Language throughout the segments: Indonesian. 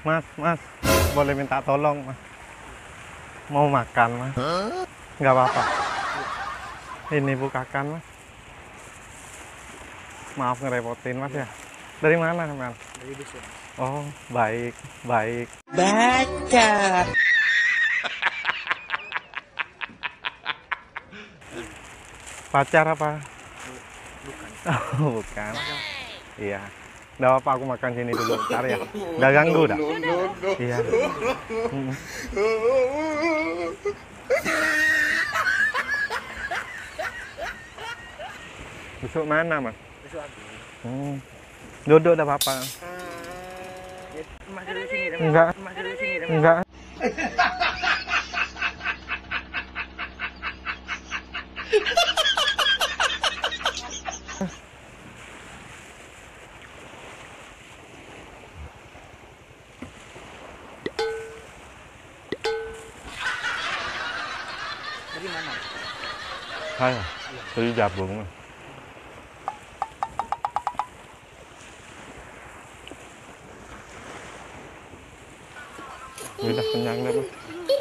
Mas, boleh minta tolong, Mas? Mau makan, Mas? Nggak apa-apa. Ini bukakan, Mas. Maaf ngerepotin, Mas ya. Dari mana, Mas? Dari dusun. Oh, baik. Baca. Pacar apa? Bukan. Oh, bukan. Iya. Nggak apa-apa, aku makan sini dulu. Bentar ya. Nggak ganggu, dah. Iya. Besok mana, Mas? Besok aku. Duduk, nggak apa-apa. Mas dulu sini. Enggak. Mas dulu sini. Enggak. Dari mana? Saya dari Jabung. Udah kenyang deh, Mas.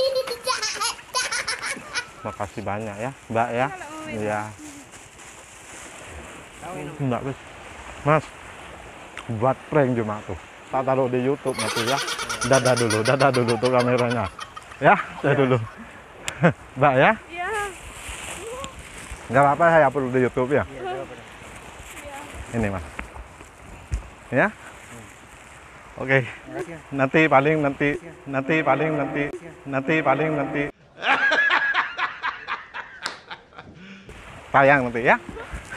Makasih banyak ya, Mbak ya. Iya. Enggak, Mas. Buat prank cuma tuh. Tak taruh di YouTube nanti ya. Dadah dulu tuh kameranya. Ya, saya dulu. Mbak ya? Iya. Nggak apa-apa, saya upload di YouTube ya. Iya, apa? Ini, Mas. Ya? Oke. Makasih ya. Nanti paling nanti. Tayang nanti ya.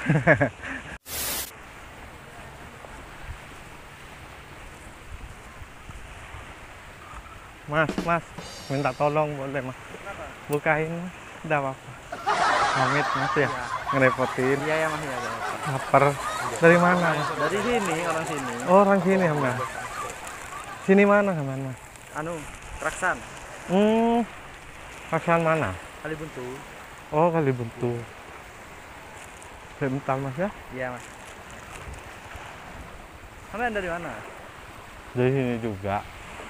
Mas, minta tolong boleh, Mas? Bukain, Mas. Udah apa-apa. Amit, Mas ya. Ngerepotin. Iya ya Mas ya. Lapar. Dari mana, Mas? Dari sini, orang sini. Oh, orang sini ya, Mas. Sini mana, Mas? Anu, Raksan, Pasan mana? Kalibuntu. Oh, Kalibuntu. Bentar, Mas ya. Iya Mas. Kalian dari mana? Dari sini juga.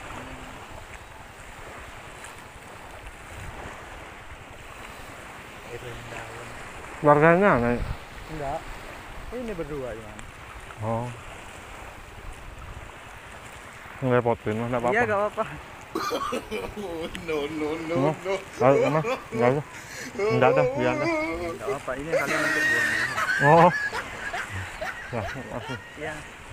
Keluarganya nih. Enggak. Ini berdua ya. Oh. Ngerepotin, Mas, enggak apa-apa. Iya, enggak apa-apa. No. Ayo, Mas. Enggak dah, biar dah. Enggak apa-apa. Ini kalian nanti buang. Oh. Ya, makasih. Iya.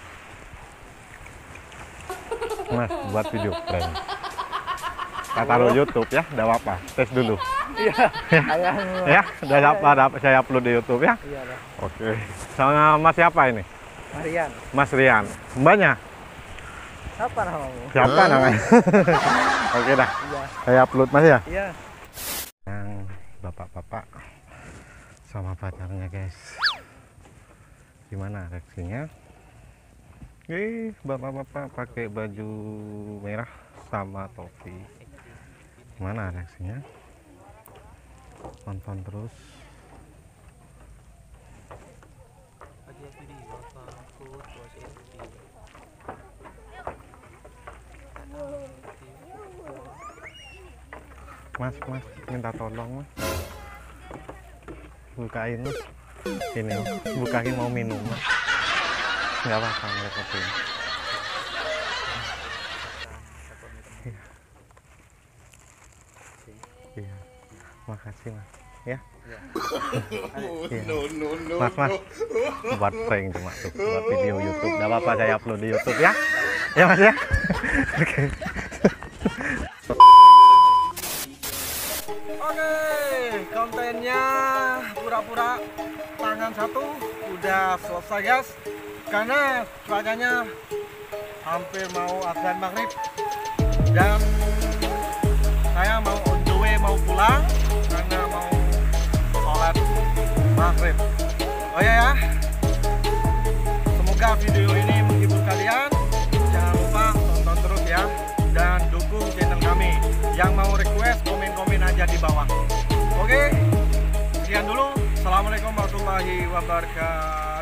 Mas, buat video prank. Kita taruh YouTube ya, enggak apa-apa. Tes dulu. Iya. Ayang. Ya, udah dapat saya upload di YouTube ya. Iya lah. Oke. Sama Mas siapa ini? Marian. Mas Rian. Mbaknya? Apa namamu? Siapa namanya? Oke dah. Iya. Saya upload, Mas ya. Iya. Yang bapak-bapak sama pacarnya, guys. Gimana reaksinya? Bapak-bapak pakai baju merah sama topi. Gimana reaksinya? Tonton terus. Mas, minta tolong, Mas. Bukain, Mas. Ini, bukain mau minum, Mas. Nggak apa-apa, ngerepotin. Iya. Makasih, Mas. Ya. Iya. Mas. Buat prank cuma tuh, buat video YouTube. Nggak apa-apa, saya upload di YouTube ya. Ya, Mas ya. Oke. Oke, kontennya pura-pura tangan satu udah selesai, guys. Karena cuacanya hampir mau azan maghrib dan saya mau on the way, mau pulang karena mau sholat maghrib. Oh ya, semoga video ini menghibur kalian. Jangan lupa tonton terus ya, dan dukung channel kami. Yang mau request komen-komen aja di bawah. Oke, sekian dulu. Assalamualaikum warahmatullahi wabarakatuh.